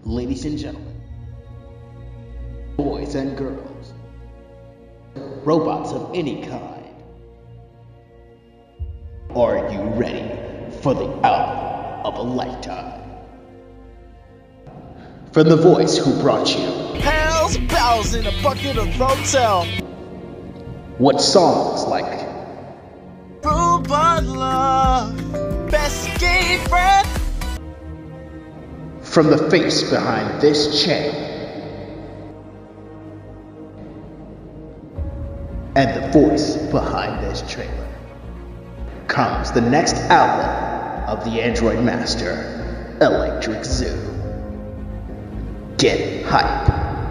Ladies and gentlemen, boys and girls, robots of any kind, are you ready for the album of a lifetime? From the voice who brought you Pals, pals in a bucket of Rotel. What songs like Robot love, best gay friend. From the face behind this chain and the voice behind this trailer comes the next album of the Android Master, Electric Zoo. Get hype.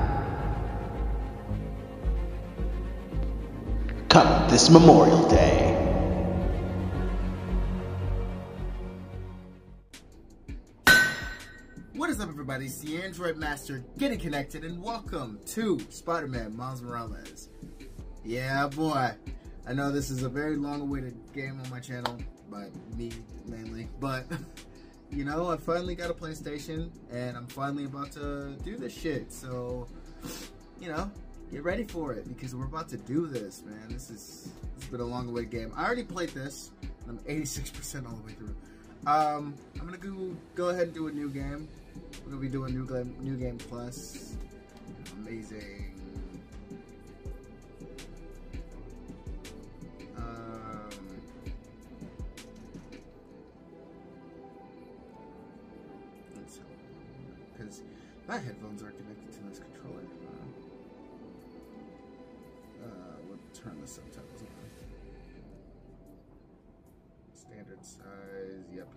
Coming this Memorial Day. What is up, everybody? It's the Android Master getting connected, and welcome to Spider-Man Miles Morales. Yeah, boy. I know this is a very long-awaited game on my channel, by me mainly, but you know, I finally got a PlayStation, and I'm finally about to do this shit. So, you know, get ready for it because we're about to do this, man. It's been a long-awaited game. I already played this, and I'm 86% all the way through. I'm gonna go ahead and do a new game. We're gonna be doing new game plus. Amazing. Because my headphones are connected to this controller. We'll turn the subtitles on. Standard size. Yep.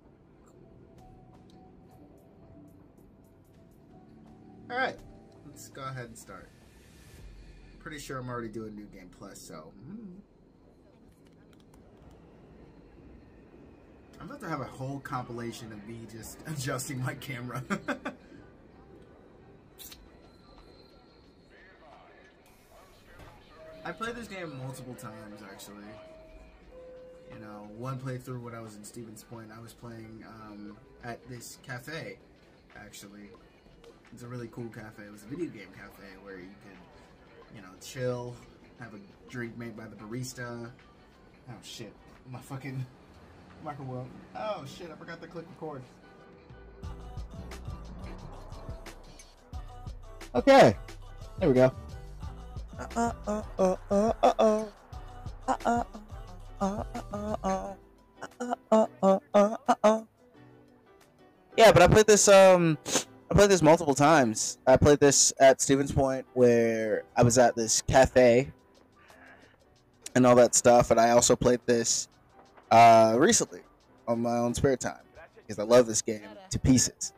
Alright, let's go ahead and start. Pretty sure I'm already doing New Game Plus, so I'm about to have a whole compilation of me just adjusting my camera. I played this game multiple times, actually. You know, one playthrough when I was in Stevens Point, I was playing at this cafe, actually. It's a really cool cafe. It was a video game cafe where you could, you know, chill, have a drink made by the barista. Oh shit, my fucking microwave. Oh shit, I forgot to click record. Okay, there we go. Yeah, but I played this multiple times. I played this at Stevens Point where I was at this cafe and all that stuff, and I also played this recently on my own spare time because I love this game to pieces.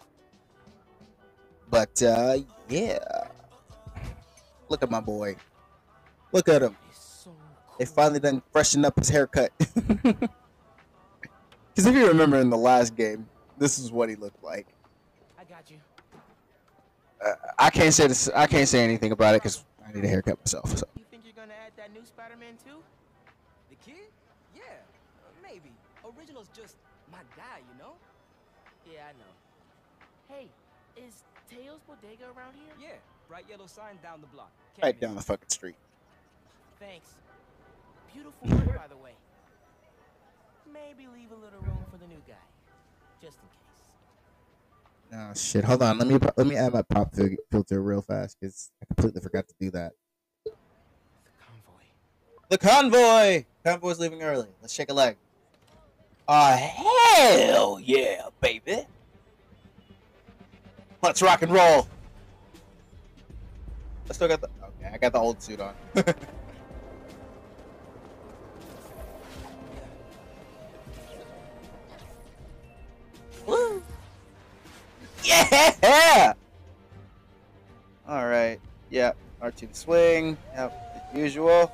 But yeah, look at my boy. Look at him. They finally done freshened up his haircut. Because if you remember in the last game, this is what he looked like. I got you. I can't say this. I can't say anything about it because I need a haircut myself. So. You think you're gonna add that new Spider-Man too? The kid? Yeah, maybe. Original's just my guy, you know? Yeah, I know. Hey, is Teo's Bodega around here? Yeah, bright yellow sign down the block. Right down the fucking street. Thanks. Beautiful work, by the way. Maybe leave a little room for the new guy, just in case. Oh shit! Hold on. Let me add my pop filter real fast because I completely forgot to do that. The convoy. Convoy's leaving early. Let's shake a leg. Hell yeah, baby. Let's rock and roll. I still got the. Okay, I got the old suit on. Woo. Yeah! Alright. Yep. R2 to swing. Yep. As usual.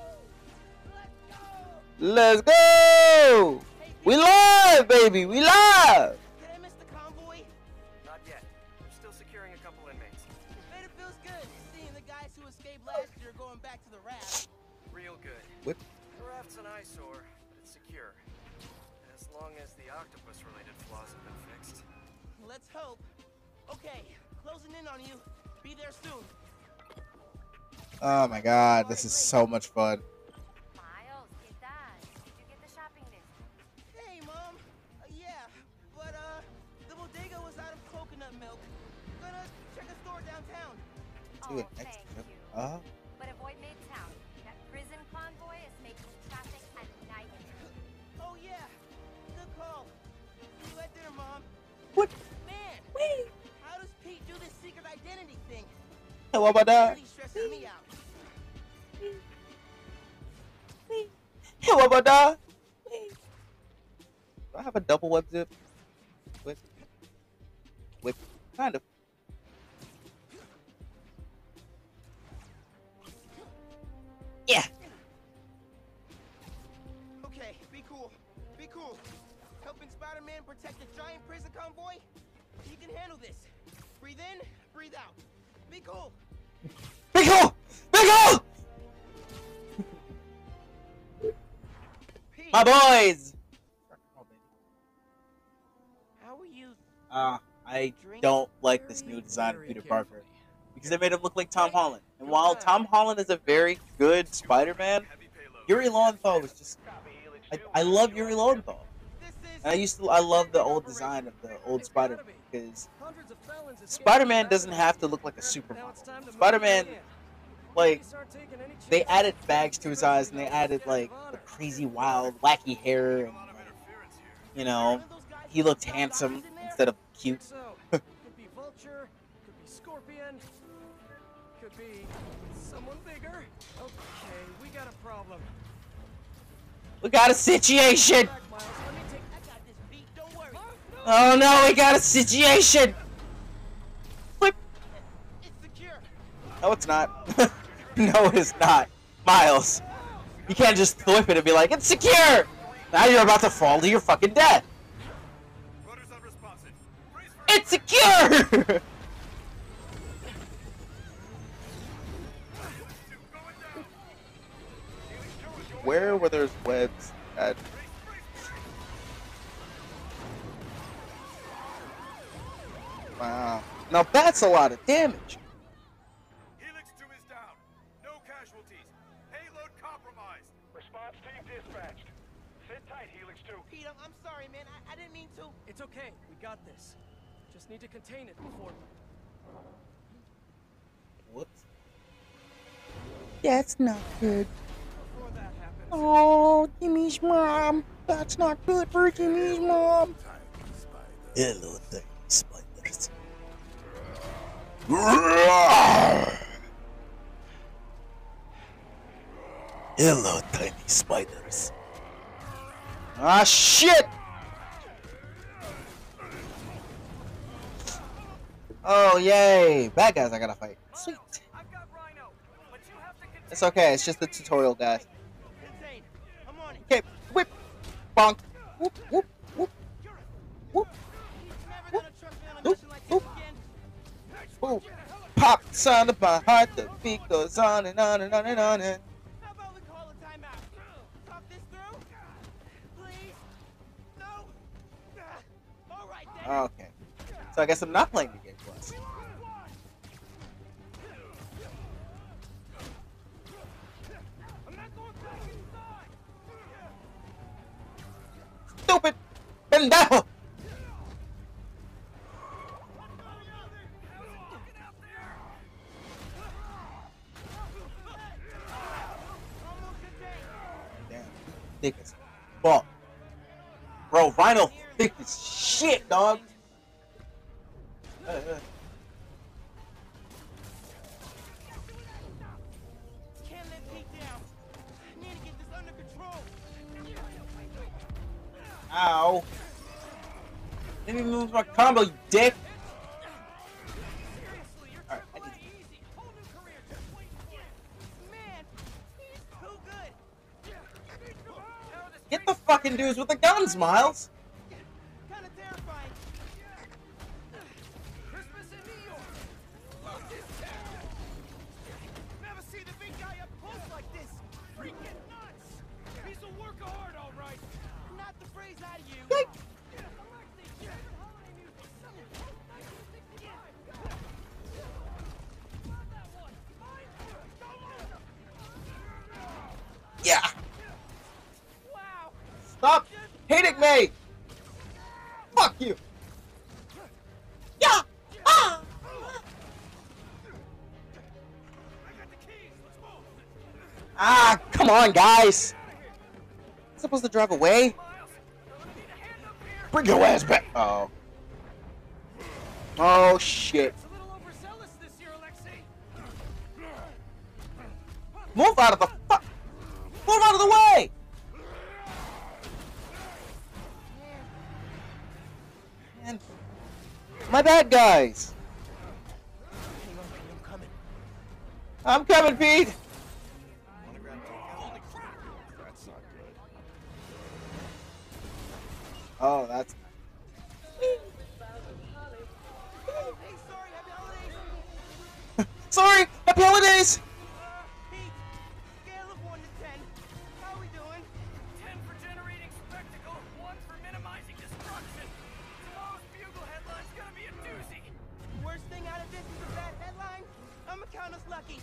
Let's go! We live, baby! We live! Did I miss the convoy? Not yet. We're still securing a couple inmates. Bet it feels good seeing the guys who escaped last year going back to the raft. Real good. What? The raft's an eyesore, but it's secure. As long as the octopus-related flaws have been fixed. Let's hope. Okay, close in on you. Be there soon. Oh my god, this is so much fun. Miles, ¿qué tal? Did you get the shopping list? Hey, Mom. Yeah, but the bodega was out of coconut milk. Gonna check a store downtown. Do it Oh, next thank trip. you. But avoid Midtown. That prison convoy is making traffic a nightmare. Oh yeah, good call. See you at dinner, Mom. What? Man, how does Pete do this secret identity thing? How about that? Really stresses me out. How about that? Do I have a double web zip? Whip. Kind of. Yeah. Okay, be cool. Be cool. Helping Spider-Man protect a giant prison convoy? You can handle this. Breathe in, breathe out. Be cool. Big hole! Big hole! Pete, My boys! how are you? I don't like this new design of Peter Parker. Because they made him look like Tom Holland. And while Tom Holland is a very good Spider-Man, Yuri Lowenthal was just... I love Yuri Lowenthal. And I love the old design of the old Spider-Man. Because Spider-Man doesn't have to look like a supermodel. Spider-Man, like, they added bags to his eyes and they added, like, the crazy, wild, wacky hair. And, you know, he looked handsome instead of cute. Could be Vulture, could be Scorpion, could be someone bigger. Okay, we got a problem. We got a situation! Back, Miles, let me take. I got this beat, don't worry. Oh no, we got a situation! Flip! It's secure. No, it's not. No, it is not. Miles, you can't just flip it and be like, it's secure! Now you're about to fall to your fucking death. Rudder's unresponsive. Brace for It's secure! going down. Where were those webs at? Wow. Now that's a lot of damage. Helix 2 is down. No casualties. Payload compromised. Response team dispatched. Sit tight, Helix 2. Pete, I'm sorry, man. I didn't mean to. It's okay. We got this. Just need to contain it before. Whoops. That's not good. Before that happens. Oh, Jimmy's mom. That's not good for Jimmy's mom. Hello, tiny spiders. Hello, tiny spiders. Ah, shit! Oh, yay! Bad guys I gotta fight. Sweet. I've got Rhino, but you have to contain. It's okay, it's just the tutorial, guys. Contain. I'm on it. Okay, whip! Bonk! Whoop, whoop, whoop! Whoop! He's never gonna trust me on a mission like this again. Whoop! Pop the sound of my heart, the beat goes on and on and on and on and... How about we call a timeout? Talk this through? Please? No? All right, then. Okay. So I guess I'm not playing the game plus. Stupid! Pendejo! Damn. Thick as fuck. Bro, Rhino thick as shit, dog. Can't let Pete down. I need to get this under control. Ow. Let me move my combo, you dick. Alright, I need to... Easy. Whole new career. Just wait. Man, he's too good. Get the fucking dudes with the guns, Miles. Kind of terrifying. Christmas in New York. Look this town. Never see the big guy up close like this. Freaking nuts. He's a work of art, all right. Not the phrase I use. Ah, come on, guys. I'm supposed to drive away? Bring your ass back. Oh. Oh, shit. It's a little overzealous this year, Alexei. Move out of the fuck. Move out of the way. Man. My bad, guys. Hang on, Pete, I'm coming. I'm coming, Pete. Holy crap! That's not good. Oh, that's. Hey, sorry, happy holidays. Sorry. Happy holidays. Pete, scale of 1 to 10. How are we doing? 10 for generating spectacle, 1 for minimizing destruction. Tomorrow's Bugle headline's gonna be a doozy. Worst thing out of this is a bad headline. I'ma count us lucky.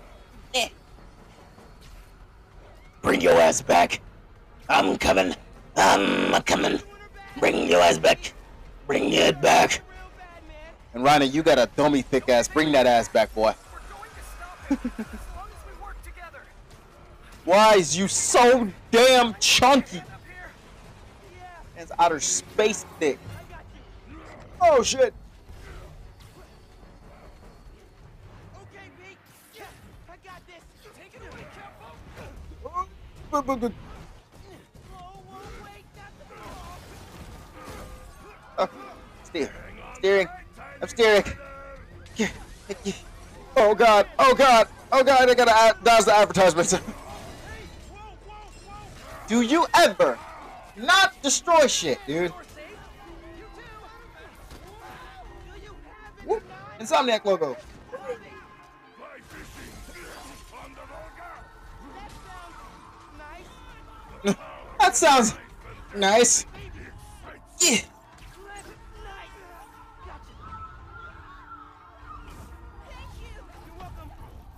Bring your ass back. I'm coming. I'm coming. Bring your ass back. Bring it back. Real bad, man. And Rhino, you got a dummy thick ass. Bring that ass back, boy. We're going to stop him as long as we work together. Why is you so damn chunky? Up here. Yeah, It's outer space thick. I got you. Oh shit. Okay, Pete. Yeah, I got this. Take it away, careful. Whoa, whoa, wait, not the ball. Steering. I'm steering. Oh god. Oh god. Oh god. I gotta dodge the advertisements. Hey, whoa, whoa, whoa. Do you ever not destroy shit, dude? You're safe. You too. Do you have Whoop. it? Insomniac logo. Fly fishing on the Volga. That sounds nice. That sounds nice. Yeah. Nice. Gotcha. Thank you. You're welcome.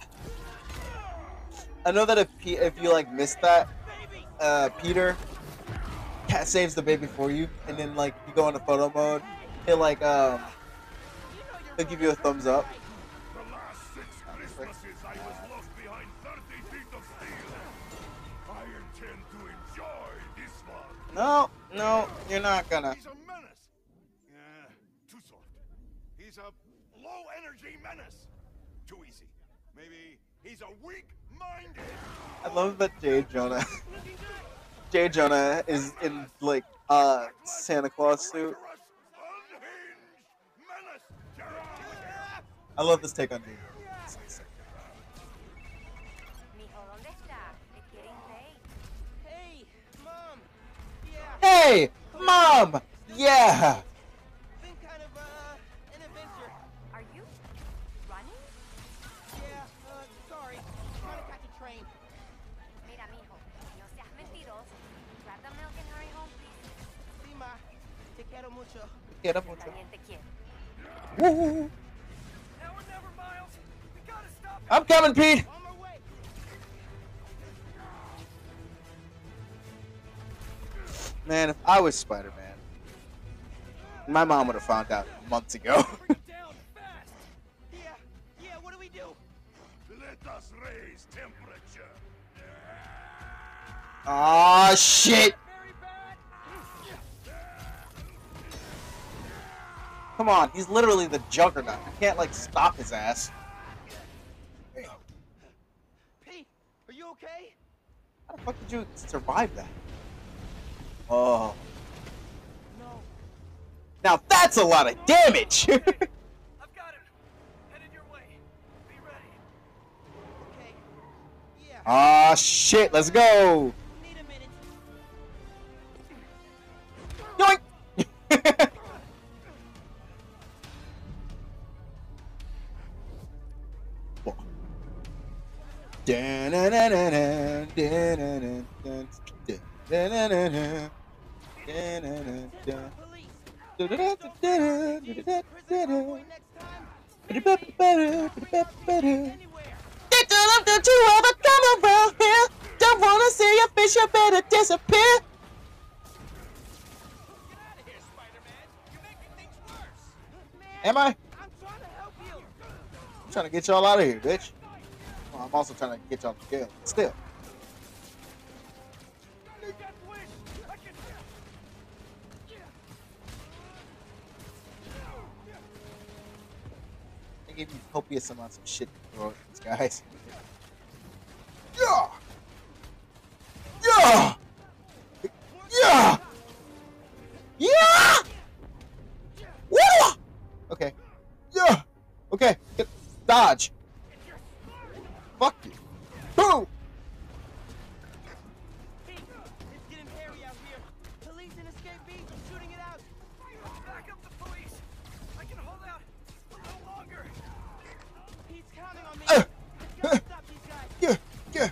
I know that if you like missed that, Baby. Peter cat saves the baby for you, and then like you go into photo mode, he'll like he'll give you a thumbs up. The last 6 Christmases I was lost behind 30 feet of steel. I intend to enjoy this one. No, you're not gonna. He's a menace. Yeah, too soft. He's a low-energy menace. Too easy. Maybe he's a weak-minded. I love that J. Jonah. J. Jonah is in like Santa Claus suit. Unhinged menace. Gerard. I love this take on J. Mijo, ¿dónde está? It's getting late. Hey, Mom. Yeah, Hey, Mom! Yeah! been kind of an adventure. Are you running? Yeah, sorry. Trying to catch a train. Mira, mijo, no seas mentiroso. Grab the milk and hurry home, please. Sí, ma. Te quiero mucho. Get up Yo with también te quiero. Woo. Now or never, Miles. We gotta stop him. I'm coming, Pete! On my way. Man, if I was Spider-Man, my mom would have found out months ago. Bring it down fast. Yeah, what do we do? Let us raise temperature. Aw, shit! Very bad. Come on, he's literally the Juggernaut. I can't, like, stop his ass. Pete, are you okay? How the fuck did you survive that? Oh. No. Now that's a lot of damage! I've got him. Headed your way. Be ready. Okay. Yeah. Aw, shit, let's go! Need a minute. Yoink! Police. Get Prison convoy next time. Anywhere. to ever come around here. Don't wanna see your face, you better disappear. Get out of here, Spider-Man. You're making things worse. Man, Am I? I'm trying to help you. I'm trying to get y'all out of here, bitch. Come I'm also trying to get y'all to jail. Still. They gave me copious amounts of shit to throw at these guys. Yeah! Yeah! Yeah! Yeah! Woo! Okay. Yeah! Okay. Get, dodge. Fuck you. Boom! Pete, it's getting hairy out here. Police and escape bees are shooting it out. Back up the police! I can hold out no longer! He's counting on me. Let's gotta stop these guys. Yeah! Yeah!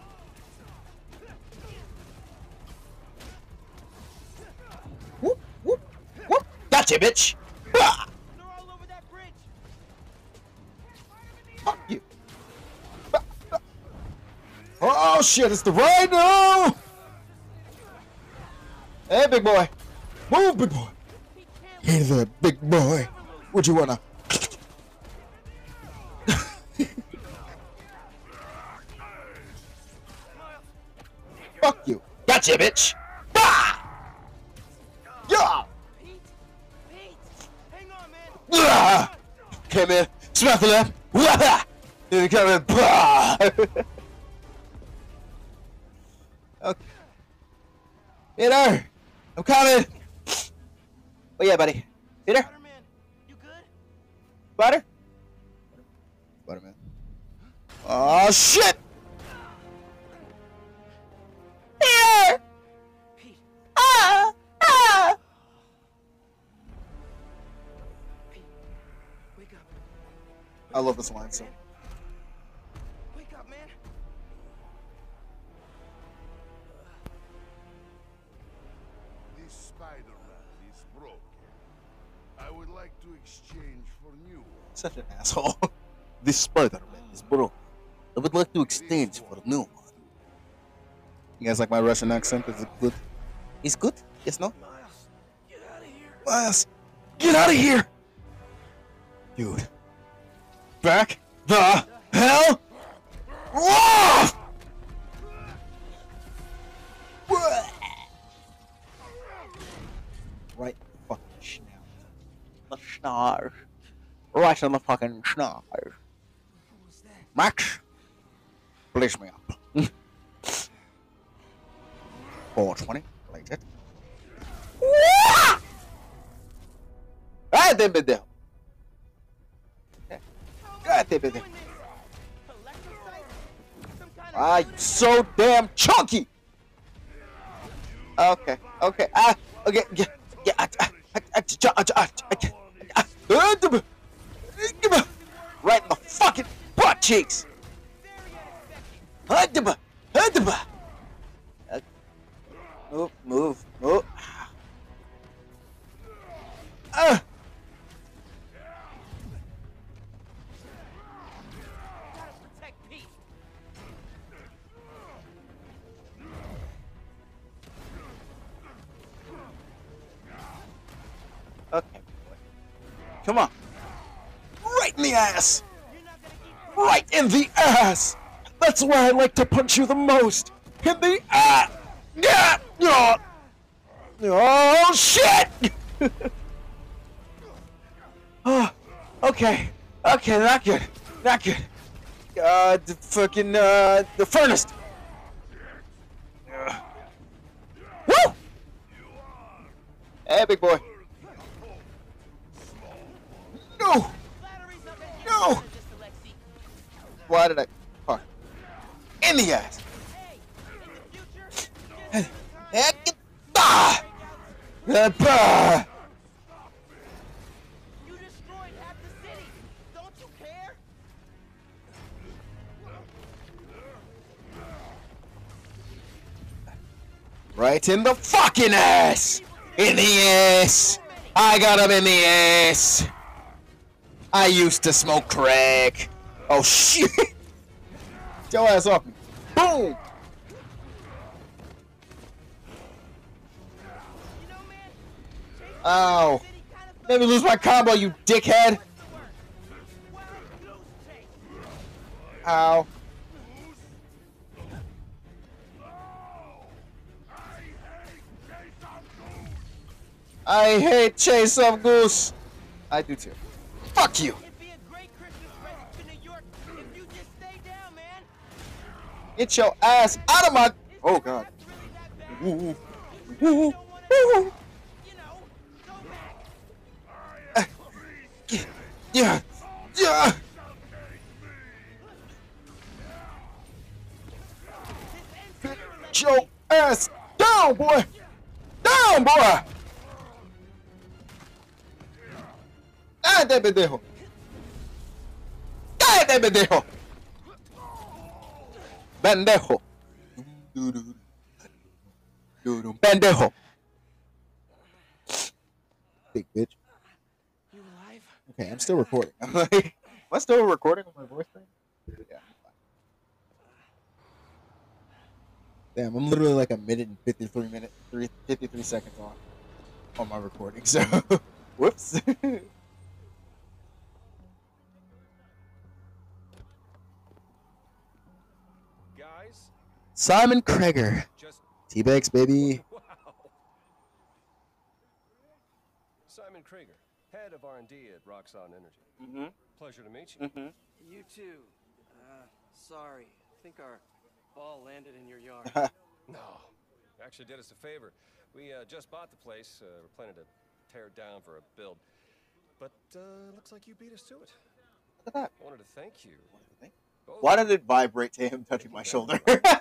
Whoop! Whoop! Whoop! Gotcha, bitch! Ah! They're all over that bridge. Fuck you! Ah, ah. Oh shit! It's the rhino! Hey, big boy! Move, big boy! He can't Hey there, big boy! Would you wanna? Fuck you! Gotcha, bitch! Ah! Yeah! Pete, hang on, man. Ah! Come in, smack the left. Wah! Here you come in. Bah! Okay. Peter! I'm coming! Oh yeah, buddy. Peter? Spider-Man, you good? Spider? Spider-Man. Oh shit! Peter! Pete, Ah! Ah! Pete, wake up. I love this line so. Wake up, man. This Spider-Man is broken. I would like to exchange for new one. Such an asshole. This Spider-Man is broken. I would like to exchange for a new one. You guys like my Russian accent? Is it good? It's good? Yes, no? Miles, get out of here. Miles, get out of here! Dude. Back the hell off! Right in the fucking schnoz. The schnoz. Right in the fucking schnoz. Max, place me up. 420, like it. Cadê, bedel? Cadê, bedel? Ah, you're so damn chunky! Okay, okay, okay, right in the fucking butt cheeks! Move, move, move. Protect Pete. Okay, boy. Come on. Right in the ass! You're not gonna keep Right in the ass! That's why I like to punch you the most! In the ass! Yeah! Yeah! Oh, shit! Oh, okay. Okay, not good. Not good. The fucking, the furnace! Woo! Hey, big boy. No! flatteries up and get No! just to Lexi. Why did I... Fuck. In the ass! Hey, in the future, just Heck! Ah! Bah! you destroyed half the city. Don't you care? Right in the fucking ass! In the ass! I got him in the ass! I used to smoke crack. Oh shit! Get your ass off me. Boom! You know, man, chasing Ow. the city kind of Made me lose my combo, you dickhead! Wild goose chase. Ow. I hate Chase of Goose. I do too. Fuck you. It'd be a great Christmas present to New York if you just stay down, man. Get your ass out of my. Oh god. Really that bad. Woo, You woo, don't wanna, woo. go back. Yeah. Yeah. Get your ass down, boy. Down, boy. Cállate, pendejo. Cállate, pendejo. Pendejo. Pendejo. Big bitch. You alive? Okay, I'm still recording. I'm like, am I still recording on my voice thing? Yeah. Damn, I'm literally like a minute and 53 seconds on my recording. So, whoops. Guys, Simon Krieger. just T-Bags, baby. wow. Simon Krieger, head of R&D at Roxxon Energy. Mm-hmm. Pleasure to meet you. Mm-hmm. You too. Sorry. I think our ball landed in your yard. No, actually did us a favor. We just bought the place. We're planning to tear it down for a build. But looks like you beat us to it. Look at that. I wanted to thank you. Both. Why did it vibrate to him touching my shoulder?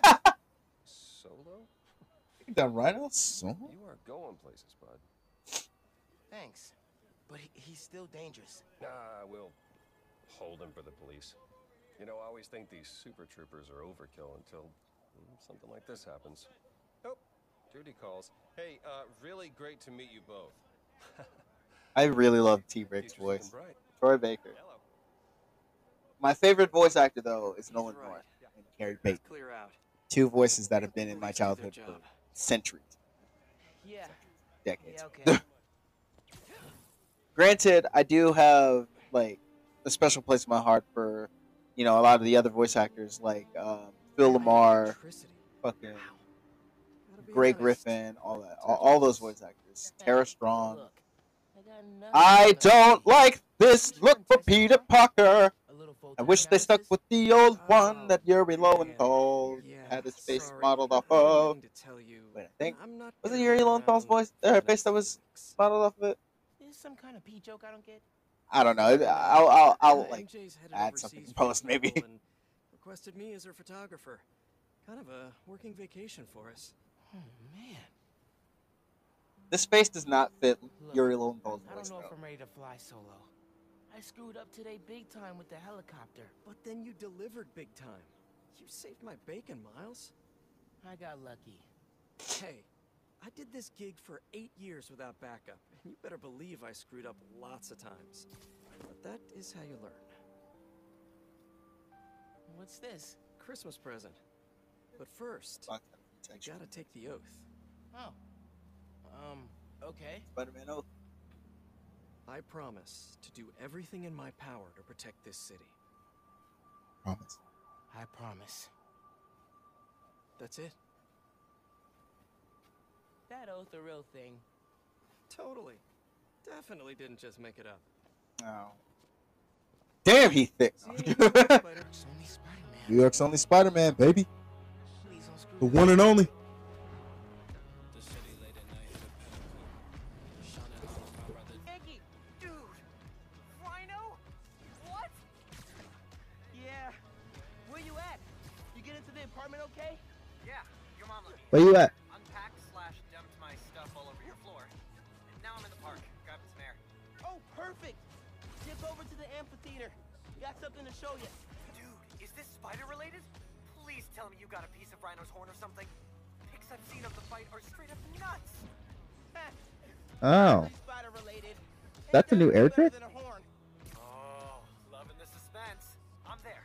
Solo? That Rhino solo? You are going places, bud. Thanks. But he's still dangerous. Nah, we'll hold him for the police. You know, I always think these super troopers are overkill until something like this happens. Oh, duty calls. Hey, really great to meet you both. I really love T-Briggs' Future's looking voice. bright. Troy Baker. Hello. My favorite voice actor, though, is Nolan Right. North and Carrie Baker. Clear out. Two voices that have been in my Police did their childhood for job. centuries, Yeah. decades. Yeah, okay. Granted, I do have like a special place in my heart for, you know, a lot of the other voice actors, like Phil Lamar, Electricity. fucking Gotta be Greg honest. Griffin, all that, all those voice actors. Tara Strong. Look, I got nothing I on the- don't like this look for Peter Parker. A little I wish they stuck photosynthesis? with the old one Oh, that Yuri Lowenthal Yeah, had his face sorry. modeled off I've been of. meaning to tell you, Wait, I think I'm not was it gonna Yuri be Lowenthal's around voice, for the face next that 2 was weeks. modeled off of it? Is some kind of pee joke I don't get? I don't know. I'll like MJ's headed add overseas something for post a maybe. couple and requested me as her photographer. Kind of a working vacation for us. Oh, man. This face does not fit Look, Yuri Lowenthal's I voice. don't know if though. I'm ready to fly solo. I screwed up today big time with the helicopter. But then you delivered big time. You saved my bacon, Miles. I got lucky. Hey, I did this gig for 8 years without backup, and you better believe I screwed up lots of times. But that is how you learn. What's this? Christmas present. But first, Fuck, you gotta take the oath. Oh. Okay. Spider-Man oath. I promise to do everything in my power to protect this city. Promise. I promise. That's it. That oath a real thing. Totally. Definitely didn't just make it up. Oh. Damn, he thick. See, Spider- It's only Spider-Man. New York's only Spider-Man, baby. Please don't screw The that one and only. Maggie! Dude! Rhino? What? Yeah. Where you at? You get into the apartment okay? Yeah, your mom let me Where you at? unpacked / dumped my stuff all over your floor. And now I'm in the park, grabbing some air. Oh, perfect! Dip over to the amphitheater. Got something to show you. Dude, is this spider related? Please tell me you got a piece of Rhino's horn or something. Pics I've seen of the fight are straight up nuts. Oh. Spider related. That's a new air trick? Oh, loving the suspense. I'm there.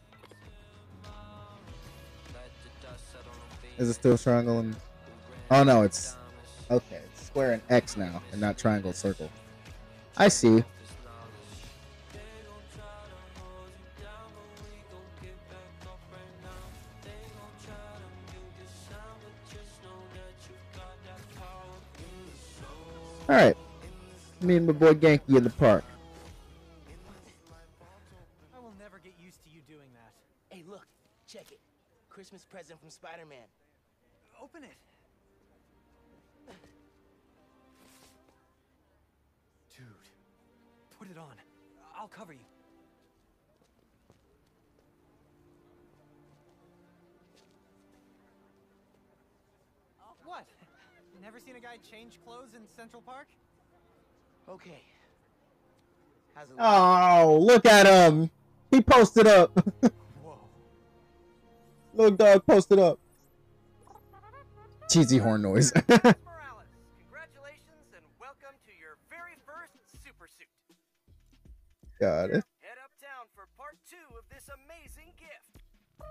Is it still triangle and... Oh no, it's... Okay, it's square and X now, and not triangle, circle. I see. Alright. Me and my boy Genki in the park. I will never get used to you doing that. Hey, look, check it. Christmas present from Spider-Man. Open it. Dude, put it on. I'll cover you. What? Never seen a guy change clothes in Central Park? Okay. How's it look? Oh, look at him. He posted up. Whoa. Little dog posted up. Cheesy horn noise. Morales, congratulations and welcome to your very first super suit. Got it. Head uptown for part 2 of this amazing gift.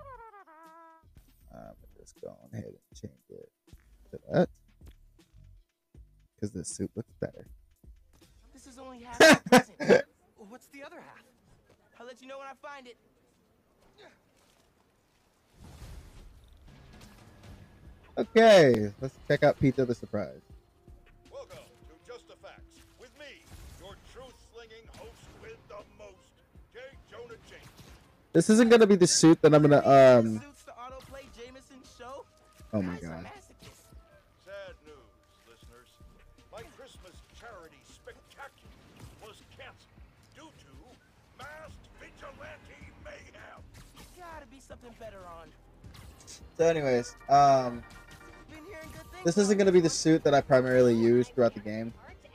I'm just going ahead and change it to that. Because this suit looks better. This is only half the present. What's the other half? I'll let you know when I find it. Okay, let's check out Peter the Surprise. Welcome to Just the Facts with me, your truth-slinging host with the most, J. Jonah Jameson. This isn't gonna be the suit that I'm gonna Suits the autoplay Jameson show. Oh my Guys are god. masochists. Sad news, listeners. My Christmas charity spectacular was canceled due to masked vigilante mayhem. Gotta be something better on. So anyways, Been hearing good things. this isn't gonna be the suit that I primarily use throughout the game.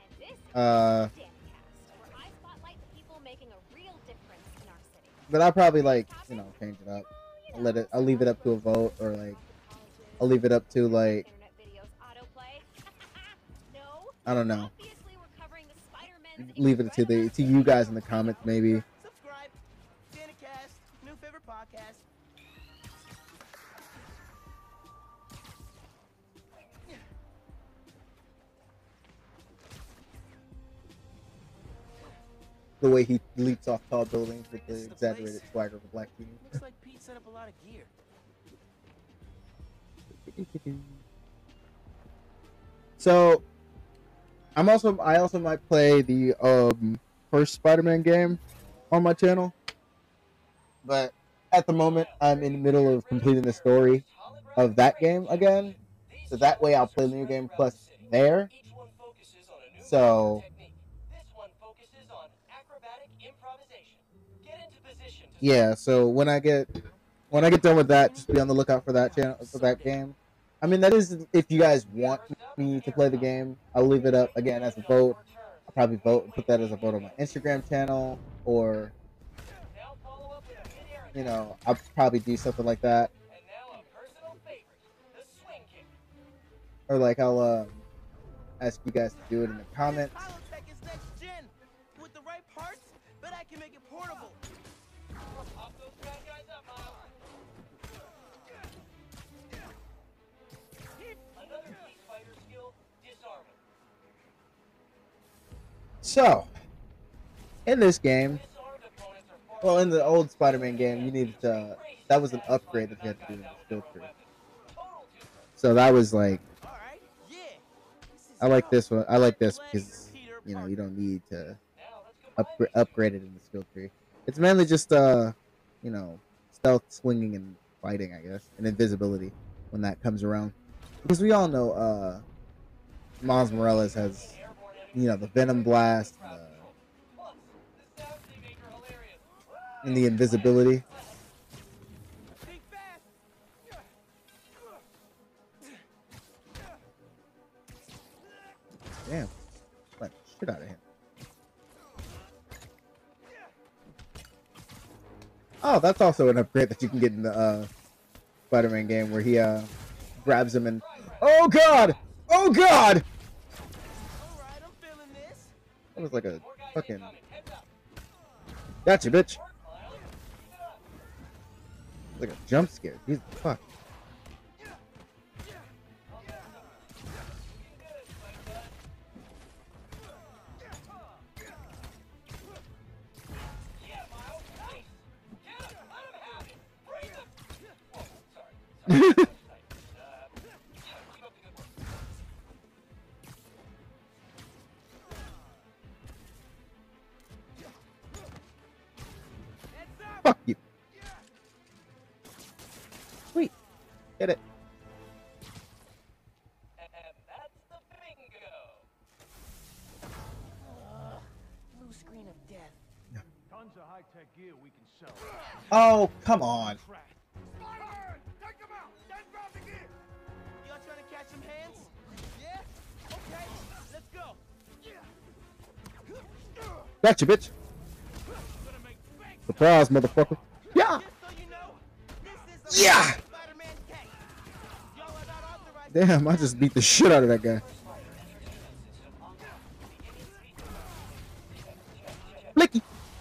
But I'll probably like, you know, change it up. I'll leave it up to a vote, or like I'll leave it up to like I don't know. Leave it to you guys in the comments maybe. Subscribe. Danacast. New favorite podcast. The way he leaps off tall buildings with the exaggerated swagger of a black team. Looks like Pete set up a lot of gear. So I also might play the first Spider-Man game on my channel. But at the moment I'm in the middle of completing the story of that game again. So that way I'll play the new game plus there. So yeah, so when I get done with that, just be on the lookout for that channel, for that game. I mean, that is if you guys want me to play the game. I'll leave it up again as a vote. I'll probably put that as a vote on my Instagram channel, or you know, I'll probably do something like that. Or like I'll ask you guys to do it in the comments. Holotech is next gen. With the right parts, but I can make it portable. Pop those bad guys up, Miles. Another key fighter skill, disarming. So, in this game, well, in the old Spider-Man game, you needed to. That was an upgrade that you had to do in the skill tree. So that was like. I like this one. I like this because you know you don't need to upgrade it in the skill tree. It's mainly just you know, stealth, swinging, and fighting, I guess, and invisibility when that comes around. Because we all know Miles Morales has, you know, the Venom Blast and the invisibility. Damn, like shit out of him. Oh, that's also an upgrade that you can get in the Spider-Man game where he grabs him and oh god! Oh god! That was like a fucking gotcha, bitch. Like a jump scare. Jesus fuck. Fuck you. Sweet. Get it. Blue screen of death. Tons of high-tech gear we can sell. Oh, come on. Spider-Man! Take him out! Then grab the gear! Y'all trying to catch some hands? Yeah? Okay, let's go. Gotcha, bitch. Surprise, motherfucker. Yeah. Yeah. Damn, I just beat the shit out of that guy. Blicky.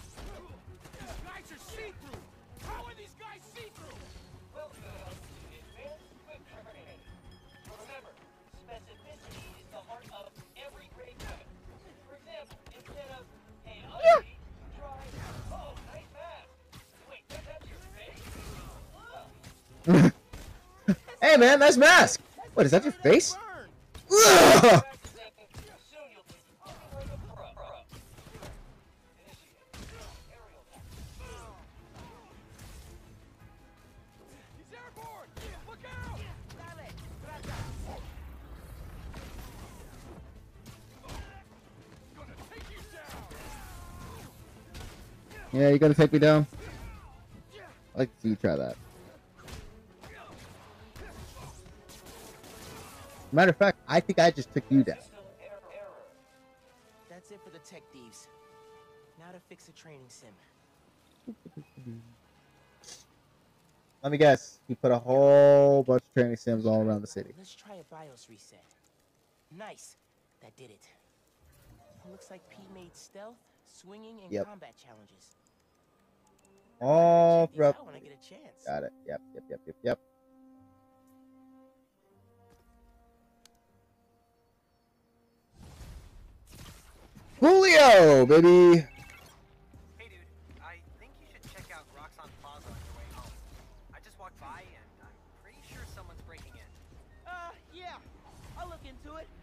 Hey man, nice mask. What, is that your face? Ugh! Yeah, you gotta take me down. I'd like to see you try that. Matter of fact, I think I just took you down. That's it for the tech thieves. Now to fix a training sim. Let me guess. You put a whole bunch of training sims all around the city. Let's try a BIOS reset. Nice. That did it. Looks like Pete made stealth, swinging, and combat challenges. All throughout. I want to get a chance. Got it. Yep. Julio, baby. Hey, dude. I think you should check out Roxxon Plaza on your way home. I just walked by and I'm pretty sure someone's breaking in. Yeah. I'll look into it.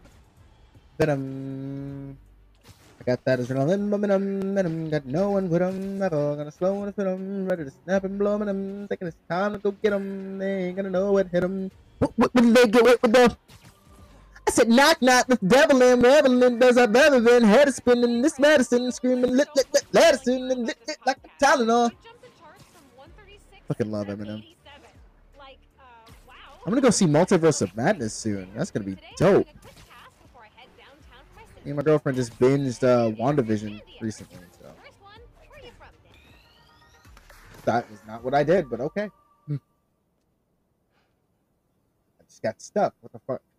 I got that adrenaline momentum, got no one with them. Never gonna slow and fit them, ready to snap and blow them. Taking this time to go get them. They ain't gonna know what hit them. What did they get with them? I said knock knock, the devil and reveling does I better than head spinning this medicine, screaming lit medicine and lit like a Tylenol. Fucking love Eminem. I'm gonna go see Multiverse of Madness soon. That's gonna be dope. Me and my girlfriend just binged WandaVision recently, so that is not what I did, but okay. I just got stuck. What the fuck?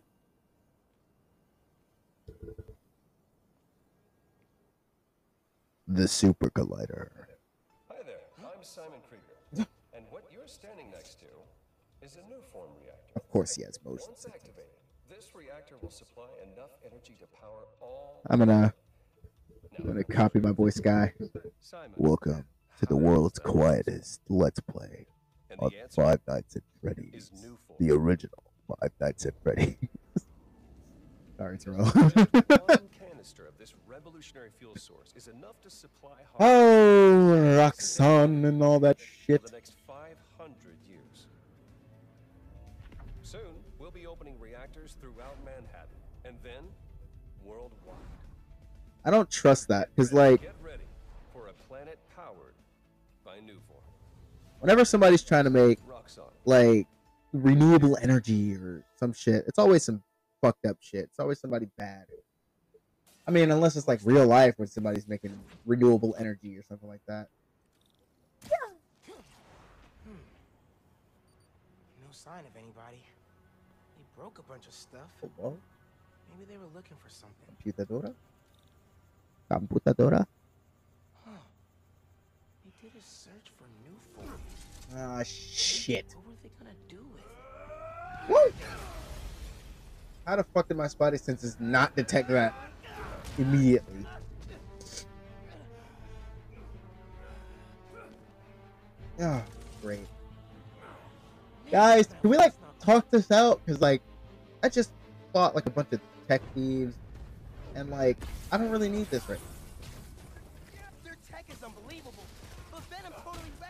The Super Collider. Hi there, I'm Simon Krieger, and what you're standing next to is a new form reactor. Of course he has motion. Once activated, this reactor will supply enough energy to power all. I'm gonna copy my voice guy. Welcome to the world's quietest Let's Play on Five Nights at Freddy's, the original Five Nights at Freddy's. Sorry, Terrell. One canister of this revolutionary fuel source is enough to supply. Oh, Roxxon and all that shit. For the next 500 years. Soon, we'll be opening reactors throughout Manhattan, and then worldwide. I don't trust that, because like, Get ready for a planet powered by Nuform. whenever somebody's trying to make like renewable energy or some shit, it's always some fucked up shit. It's always somebody bad. I mean, unless it's like real life when somebody's making renewable energy or something like that. No sign of anybody. They broke a bunch of stuff. Hello? Maybe they were looking for something. Computadora? Computadora? Huh. They did a search for Nuform. Ah, shit. What were they gonna do with it? Woo! How the fuck did my spidey senses not detect that immediately? Oh, great. Guys, can we like talk this out? Because like, I just fought like a bunch of tech thieves, and like, I don't really need this right now. Their tech is unbelievable, but Venom totally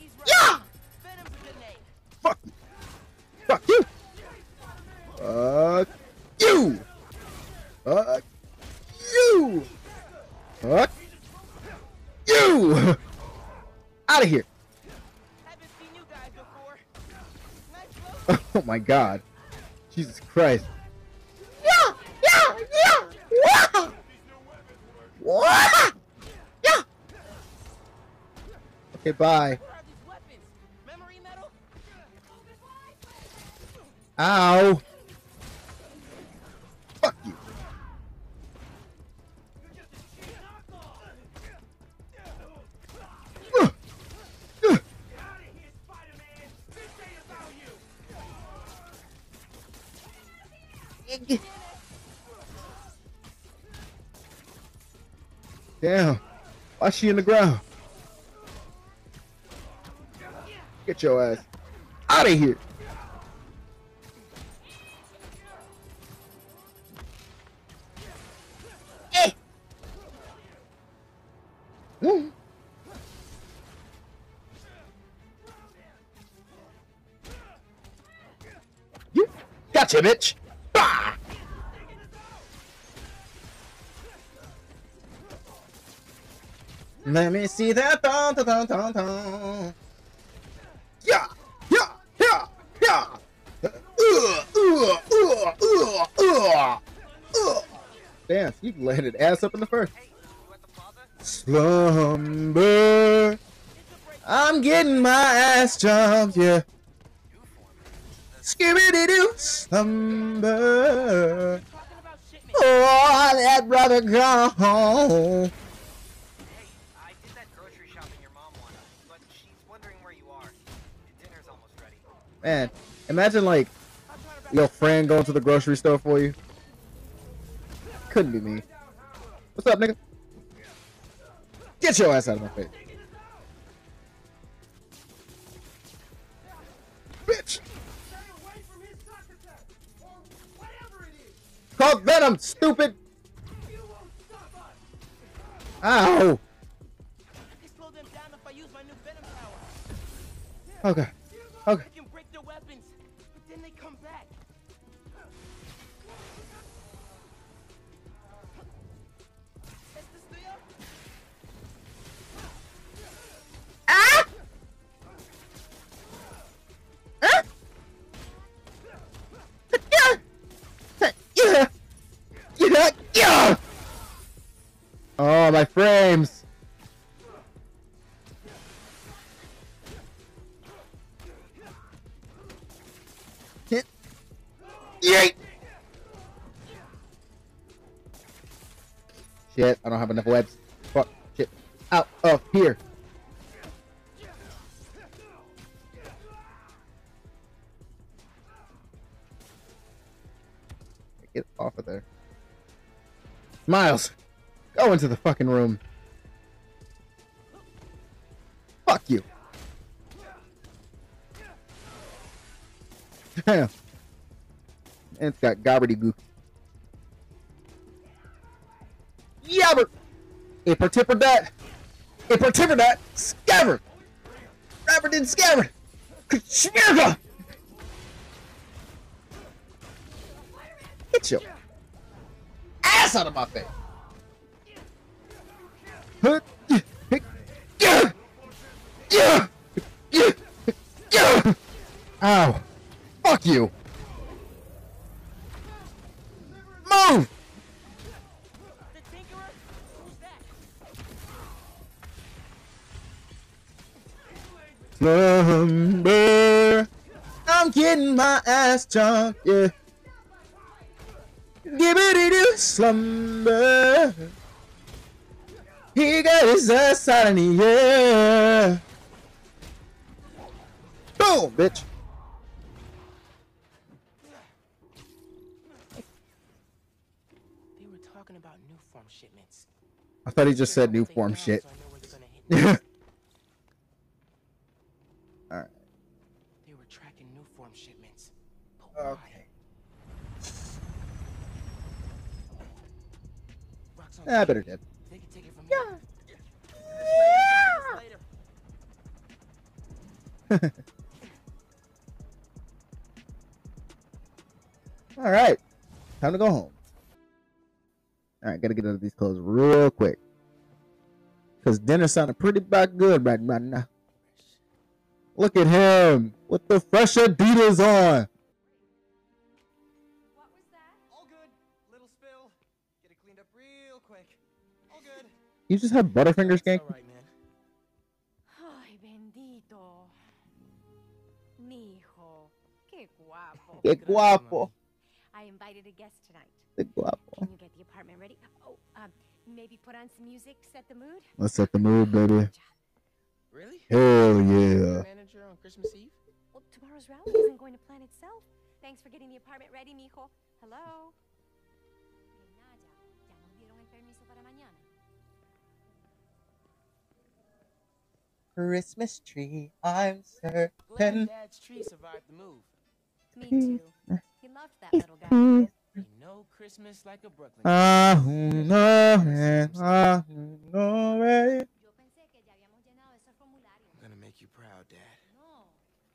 Yeah! Venom's a good name. Fuck you. Fuck you. Fuck you. Fuck you. Fuck you. Out of here. Haven't seen you guys before. Nice look. Oh my God. Jesus Christ. Yeah! Yeah! Yeah! Yeah! What? Yeah! Okay, bye. Where are these weapons? Memory metal? Ow. Fuck you. Damn. Why is she in the ground? Get your ass out of here. You gotcha, bitch. Bah! Let me see that. Dun, dun, dun, dun, dun. Yeah, yeah, yeah, yeah. Damn, you landed ass up in the first. Slumber. I'm getting my ass jumped, yeah. Skibidi-doo, slumber. Oh, that brother gone. Hey, I did that grocery shopping your mom wanted, but she's wondering where you are. Dinner's almost ready. Man, imagine like your friend going to the grocery store for you. Couldn't be me. What's up, nigga? Get your ass out of my face. Bitch! Call Venom, stupid! Ow! I slow them down if I use my new Venom power. Okay. Okay. I can break their weapons, but then they come back. Is this Theo? Ah! Huh? Yeah! Yeah! Yeah! Oh, my frames! Hit. Yay! Shit, I don't have enough webs. Fuck. Shit. Out of here. Get off of there. Miles, go into the fucking room. Fuck you. Damn. And it's got gobbledygook. Yabber! Ipper tipper dat! Ipper tipper dat! Scabbard! Rapper did scabbard! Schmirga! Get your ass out of my face! Ow! Fuck you! Move! The Tinkerer? Who's that? Slumber. I'm getting my ass jumped, yeah. Gibbity-doo, slumber. He got his ass out in the air. Boom, bitch. They were talking about new form shipments. I thought he just said new form shit. So I know where they're gonna hit. Alright. They were tracking new form shipments. But Okay. why? I better dip. They can take it from here. All right, time to go home. All right, gotta get out of these clothes real quick, cause dinner sounded pretty bad good right now. Look at him with the fresh Adidas on. What was that? All good. Little spill. Get it cleaned up real quick. All good. You just have Butterfingers, gang. All right, man. Ay, bendito. Mi hijo. Qué guapo. Qué guapo. I invited a guest tonight. Qué guapo. Can you get the apartment ready? Oh, maybe put on some music, set the mood? Let's set the mood, baby. Really? Hell yeah. Manager on Christmas Eve? Well, tomorrow's rally isn't going to plan itself. Thanks for getting the apartment ready, mijo. Hello? Nada. Ya nos dieron el permiso para mañana. Christmas tree, I'm Glad certain. Dad's tree survived the move. Me too. He loved that little guy. Ain't no Christmas like a Brooklyn. No, way. Yo pensé que ya habíamos llenado ese formulario. I'm gonna make you proud, Dad. No.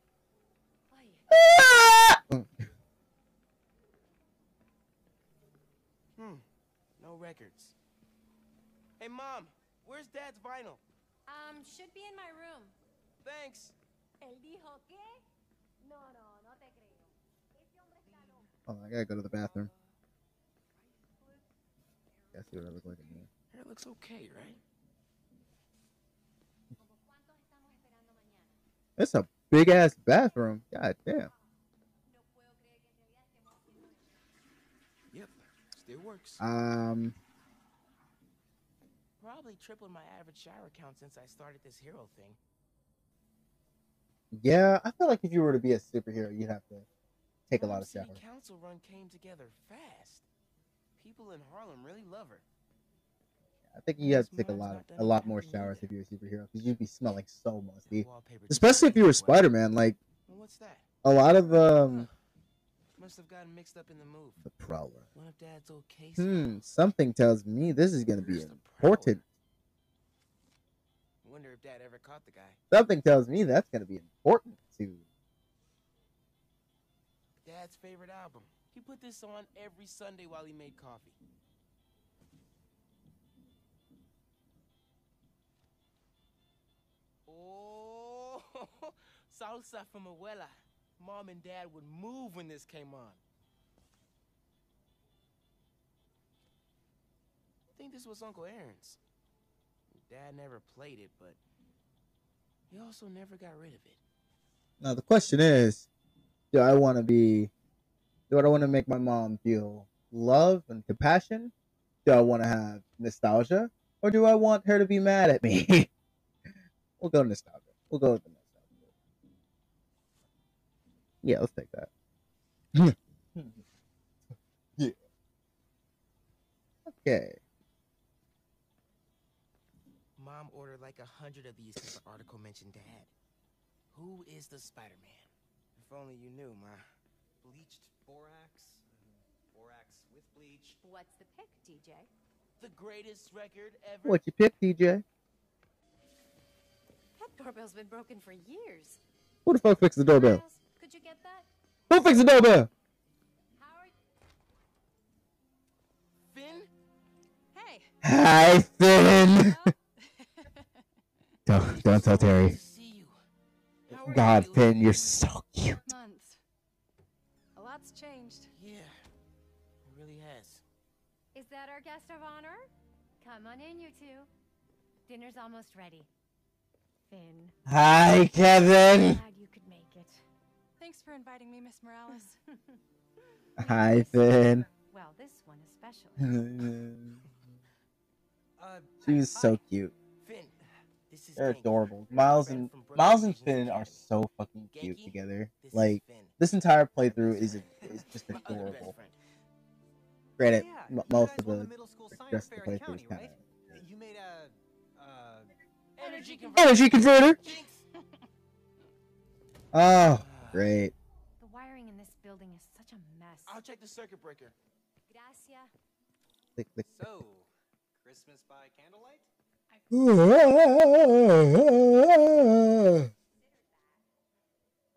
Oye. No records. Hey, Mom, where's Dad's vinyl? Should be in my room. Thanks. Él dijo que... No te creo. Ese hombre está loco. Oh, I gotta go to the bathroom. Gotta see what I look like in here. Hair looks okay, right? ¿Cuántos estamos esperando mañana? It's a big ass bathroom. God damn. No puedo creer que en realidad estemos haciendo esto. Yep, still works. Probably tripled my average shower count since I started this hero thing. Yeah, I feel like if you were to be a superhero, you'd have to take a lot of City showers. Council run came together fast. People in Harlem really love her. I think you have to take a lot more showers if you're a superhero, because you'd be smelling so musty. Especially if you were Spider-Man. Like, Well, what's that? a lot of Must have gotten mixed up in the move. the Prowler. One of Dad's old cases. Something tells me this is gonna be Where's the important. I wonder if Dad ever caught the guy. Something tells me that's gonna be important too. Dad's favorite album. He put this on every Sunday while he made coffee. Oh, salsa from abuela. Mom and Dad would move when this came on. I think this was Uncle Aaron's. Dad never played it, but he also never got rid of it. Now the question is, do I want to make my mom feel love and compassion? Do I want to have nostalgia? Or do I want her to be mad at me? We'll go nostalgia. We'll go with the nostalgia. Yeah, let's take that. Yeah. Okay. Mom ordered like 100 of these because the article mentioned Dad. Who is the Spider-Man? If only you knew, Ma. Bleached borax. Borax with bleach. What's the pick, DJ? The greatest record ever. What you pick, DJ? That doorbell's been broken for years. Who the fuck fixed the doorbell? Miles, could you get that? Who fixed the doorbell? How are Finn? Hey. Hi, Finn. Don't tell Terry. See you. How are God, you? Finn, you're so cute. Months. A lot's changed. Yeah, it really has. Is that our guest of honor? Come on in, you two. Dinner's almost ready. Finn. Hi, Kevin. Glad you could make it. Thanks for inviting me, Miss Morales. Hi, Finn. Well, this one especially. She's so cute. Finn, this is They're Genki. adorable. Her Miles friend and from Brooklyn Finn Visions are Academy. so fucking cute Genki, together. this is Like, Finn. this entire playthrough is just My other best adorable. friend. Granted, Yeah, most you of guys won the middle school science rest of fair the in playthrough county, is kind right? of You made a Energy converter. energy converter. Jinx. Oh, great. The wiring in this building is such a mess. I'll check the circuit breaker. Gracias. Click, click, click. so Christmas by candlelight.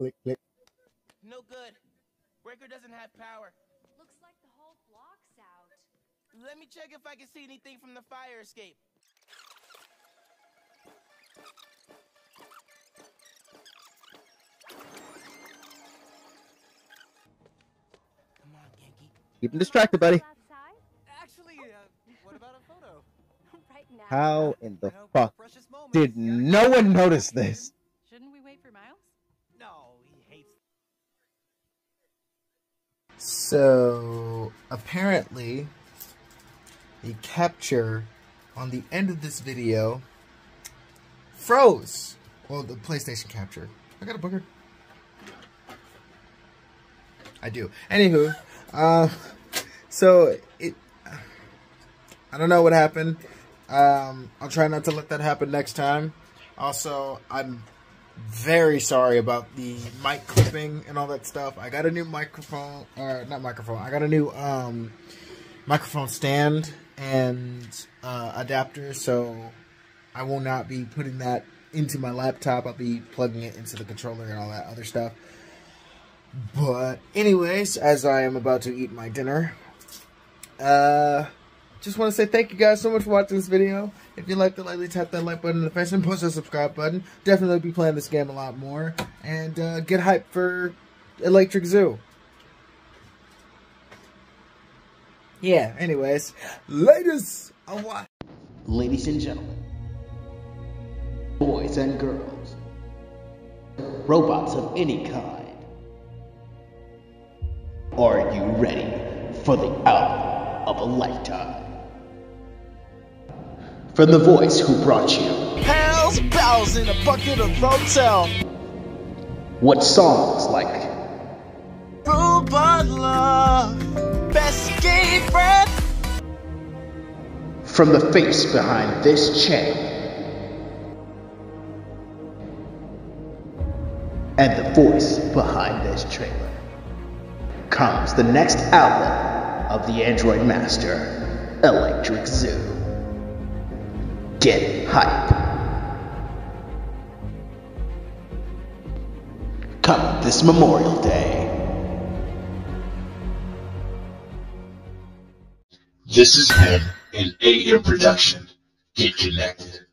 click, click. No good. Breaker doesn't have power. Looks like the whole block's out. Let me check if I can see anything from the fire escape. Come on, Genki. Keep him distracted, buddy. Actually, what about a photo? Right now. How in the fuck did no one notice this? Shouldn't we wait for Miles? No, he hates. So apparently the capture on the end of this video froze. Well, the PlayStation capture. I got a booger. I do. Anywho, so it. I don't know what happened. I'll try not to let that happen next time. Also, I'm very sorry about the mic clipping and all that stuff. I got a new microphone, or not microphone. I got a new microphone stand and adapter, so I will not be putting that into my laptop. I'll be plugging it into the controller and all that other stuff. But anyways, as I am about to eat my dinner, just want to say thank you guys so much for watching this video. If you liked it, lightly tap that like button in the face and push the subscribe button. Definitely be playing this game a lot more. And get hyped for Electric Zoo. Yeah, anyways. Latest! I'll watch. Ladies and gentlemen, boys and girls, robots of any kind, are you ready for the album of a lifetime? From the voice who brought you Pals, pals in a bucket of Rotel. what songs like Robot love, best gay friend. From the face behind this channel and the voice behind this trailer comes the next album of the Android Master, Electric Zoo. Get hype. Coming this Memorial Day. This has been an AM production. Get connected.